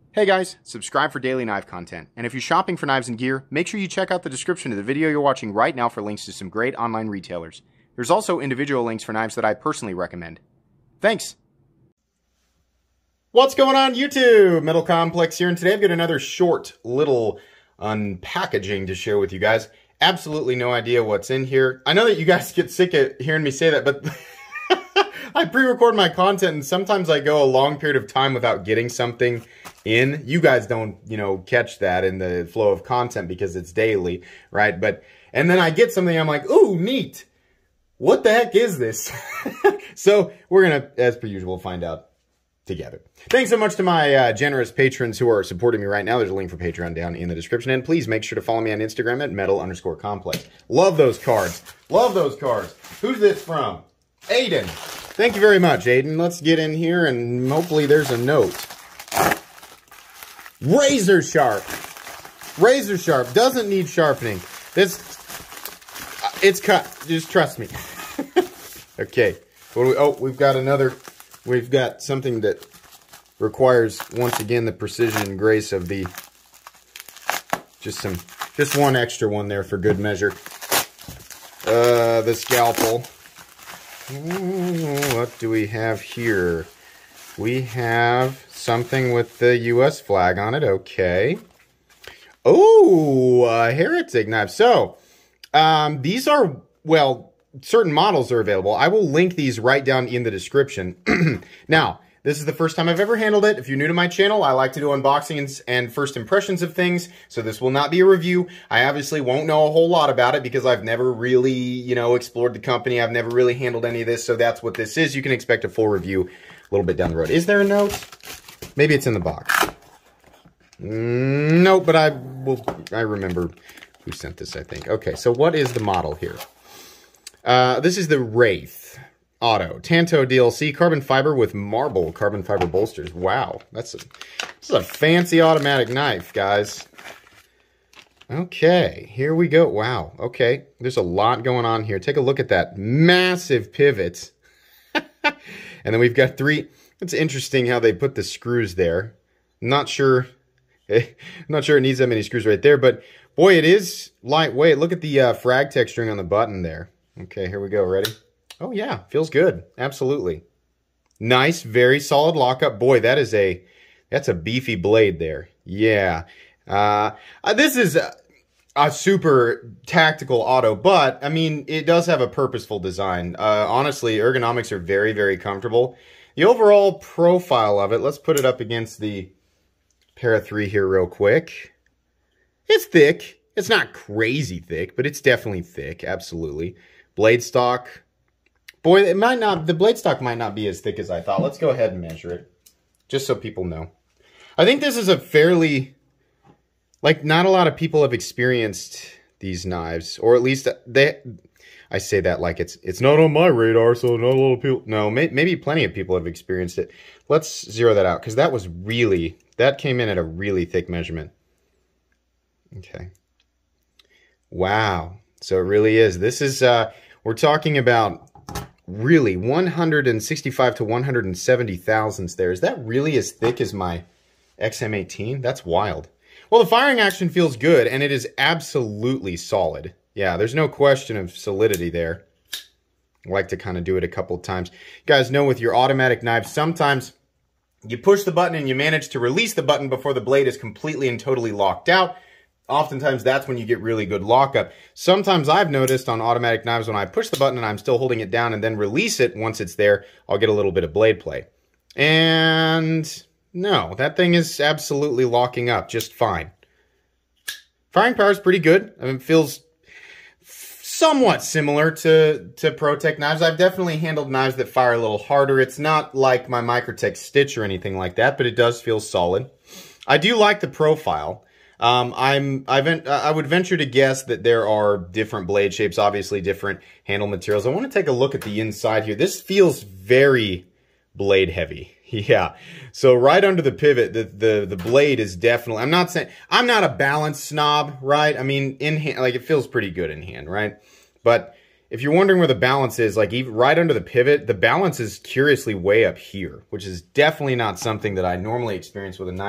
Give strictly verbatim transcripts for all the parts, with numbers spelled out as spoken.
Hey guys, subscribe for daily knife content, and if you're shopping for knives and gear, make sure you check out the description of the video you're watching right now for links to some great online retailers. There's also individual links for knives that I personally recommend. Thanks! What's going on YouTube? Metal Complex here, and today I've got another short little unpackaging to share with you guys. Absolutely no idea what's in here. I know that you guys get sick of hearing me say that, but I pre-record my content and sometimes I go a long period of time without getting something in. You guys don't, you know, catch that in the flow of content because it's daily, right? But, and then I get something, I'm like, ooh, neat. What the heck is this? So we're gonna, as per usual, find out together. Thanks so much to my uh, generous patrons who are supporting me right now. There's a link for Patreon down in the description. And please make sure to follow me on Instagram at metal underscore complex. Love those cards. Love those cards. Who's this from? Aiden. Thank you very much, Aiden. Let's get in here and hopefully there's a note. Razor sharp. Razor sharp. Doesn't need sharpening. This, it's cut. Just trust me. Okay. What do we, oh, we've got another, we've got something that requires, once again, the precision and grace of the, just some, just one extra one there for good measure. Uh, the scalpel. What do we have here? We have something with the U S flag on it. Okay. Oh, a Heretic knife. So, um, these are, well, certain models are available. I will link these right down in the description. Now, this is the first time I've ever handled it. If you're new to my channel, I like to do unboxings and first impressions of things, so this will not be a review. I obviously won't know a whole lot about it because I've never really, you know, explored the company. I've never really handled any of this, so that's what this is. You can expect a full review a little bit down the road. Is there a note? Maybe it's in the box. Mm, no, but I will. I remember who sent this, I think. Okay, so what is the model here? Uh, this is the Wraith Auto Tanto D L C carbon fiber with marble carbon fiber bolsters. Wow, that's a this is a fancy automatic knife, guys. Okay, here we go. Wow. Okay, there's a lot going on here. Take a look at that massive pivot, and then we've got three. It's interesting how they put the screws there. Not sure. I'm not sure it needs that many screws right there, but boy, it is lightweight. Look at the uh, frag texturing on the button there. Okay, here we go. Ready? Oh yeah, feels good. Absolutely. Nice, very solid lockup. Boy, that is a, that's a beefy blade there. Yeah. Uh, uh, this is a, a super tactical auto, but I mean, it does have a purposeful design. Uh, honestly, ergonomics are very, very comfortable. The overall profile of it, let's put it up against the Para three here real quick. It's thick. It's not crazy thick, but it's definitely thick. Absolutely. Blade stock. Boy, it might not, the blade stock might not be as thick as I thought. Let's go ahead and measure it, just so people know. I think this is a fairly, like, not a lot of people have experienced these knives, or at least they, I say that like it's it's not on my radar, so not a lot of people, no, may, maybe plenty of people have experienced it. Let's zero that out, because that was really, that came in at a really thick measurement. Okay. Wow. So it really is. This is, uh, we're talking about really one hundred sixty-five to one hundred seventy thousandths there. Is that really as thick as my X M eighteen? That's wild. Well, the firing action feels good, and it is absolutely solid. Yeah, there's no question of solidity there. I like to kind of do it a couple of times. You guys know with your automatic knives, sometimes you push the button and you manage to release the button before the blade is completely and totally locked out. Oftentimes, that's when you get really good lockup. Sometimes I've noticed on automatic knives, when I push the button and I'm still holding it down and then release it once it's there, I'll get a little bit of blade play. And no, that thing is absolutely locking up just fine. Firing power is pretty good. I mean, it feels somewhat similar to, to ProTech knives. I've definitely handled knives that fire a little harder. It's not like my Microtech Stitch or anything like that, but it does feel solid. I do like the profile. Um, I'm, I've, I would venture to guess that there are different blade shapes, obviously different handle materials. I want to take a look at the inside here. This feels very blade heavy. Yeah. So right under the pivot, the, the, the blade is definitely, I'm not saying, I'm not a balance snob, right? I mean, in hand, like it feels pretty good in hand, right? But if you're wondering where the balance is, like even right under the pivot, the balance is curiously way up here, which is definitely not something that I normally experience with a knife.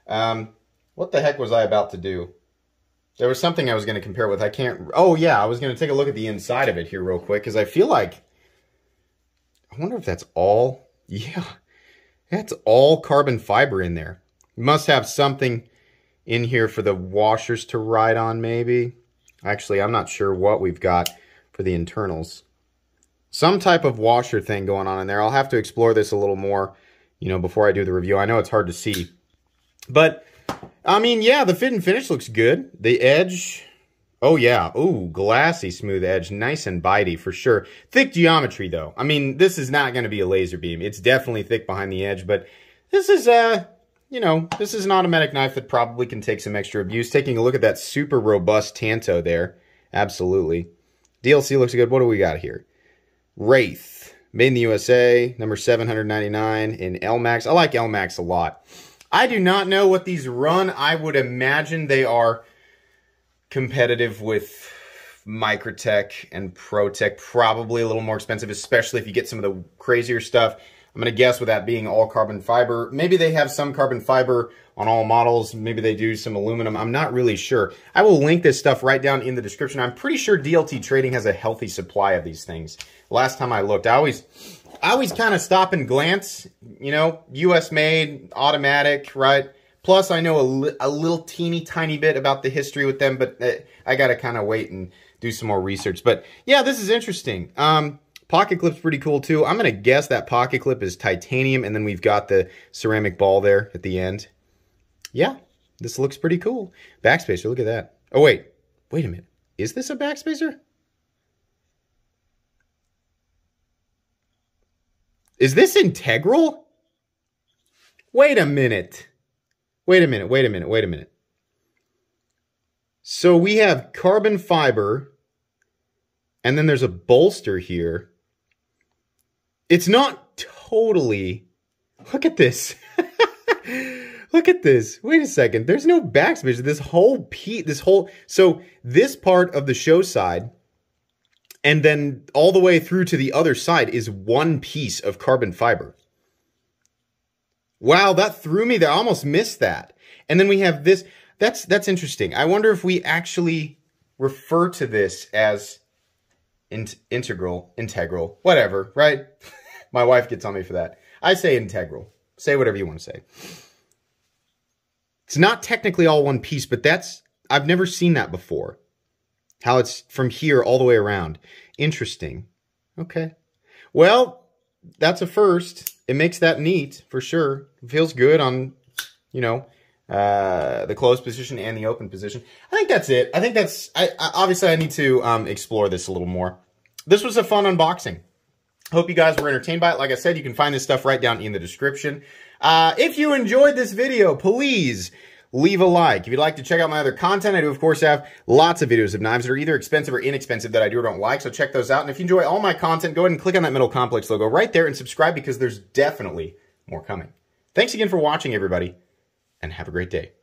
Um, what the heck was I about to do? There was something I was going to compare with. I can't... Oh, yeah, I was going to take a look at the inside of it here real quick, because I feel like... I wonder if that's all... Yeah, that's all carbon fiber in there. You must have something in here for the washers to ride on, maybe. Actually, I'm not sure what we've got for the internals. Some type of washer thing going on in there. I'll have to explore this a little more, you know, before I do the review. I know it's hard to see. But, I mean, yeah, the fit and finish looks good. The edge... Oh, yeah. Ooh, glassy smooth edge. Nice and bitey, for sure. Thick geometry, though. I mean, this is not going to be a laser beam. It's definitely thick behind the edge, but this is, uh, you know, this is an automatic knife that probably can take some extra abuse. Taking a look at that super robust Tanto there. Absolutely. D L C looks good. What do we got here? Wraith. Made in the U S A. Number seven ninety-nine in L MAX. I like L MAX a lot. I do not know what these run. I would imagine they are... competitive with Microtech and ProTech, probably a little more expensive, especially if you get some of the crazier stuff. I'm going to guess with that being all carbon fiber. Maybe they have some carbon fiber on all models. Maybe they do some aluminum. I'm not really sure. I will link this stuff right down in the description. I'm pretty sure D L T Trading has a healthy supply of these things. Last time I looked, I always, I always kind of stop and glance, you know, U S made, automatic, right? Plus, I know a, li a little teeny tiny bit about the history with them, but uh, I got to kind of wait and do some more research. But yeah, this is interesting. Um, pocket clip's pretty cool too. I'm going to guess that pocket clip is titanium, and then we've got the ceramic ball there at the end. Yeah, this looks pretty cool. Backspacer, look at that. Oh, wait. Wait a minute. Is this a backspacer? Is this integral? Wait a minute. Wait a minute, wait a minute, wait a minute. So we have carbon fiber, and then there's a bolster here. It's not totally... Look at this. Look at this. Wait a second. There's no backspacer. This whole piece, this whole... So this part of the show side, and then all the way through to the other side is one piece of carbon fiber. Wow, that threw me there. I almost missed that. And then we have this. That's that's interesting. I wonder if we actually refer to this as in integral, integral, whatever, right? My wife gets on me for that. I say integral. Say whatever you want to say. It's not technically all one piece, but that's, I've never seen that before. How it's from here all the way around. Interesting. Okay. Well, that's a first. It makes that neat, for sure. It feels good on, you know, uh, the closed position and the open position. I think that's it. I think that's, I, I, obviously I need to um, explore this a little more. This was a fun unboxing. Hope you guys were entertained by it. Like I said, you can find this stuff right down in the description. Uh, if you enjoyed this video, please leave a like. If you'd like to check out my other content, I do, of course, have lots of videos of knives that are either expensive or inexpensive that I do or don't like, so check those out. And if you enjoy all my content, go ahead and click on that Metal Complex logo right there and subscribe, because there's definitely more coming. Thanks again for watching, everybody, and have a great day.